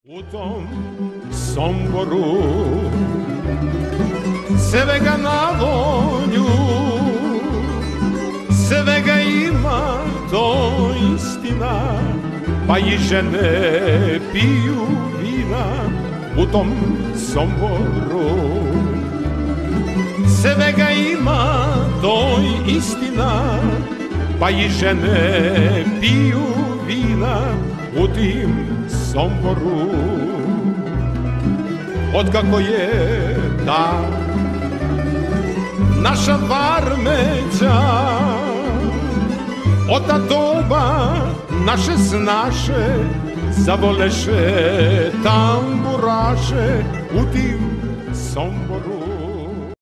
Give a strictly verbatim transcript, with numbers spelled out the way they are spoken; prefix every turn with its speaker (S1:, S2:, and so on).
S1: U tom Somboru svega na volju, svega ima, to istina, pa i žene piju vina u tom Somboru. Svega ima, to istina, pa i žene piju vina u tim Somboru. Otkako je ta naša Varmeća, od ta doba naše snaše zavoleše tamburaše u tim Somboru.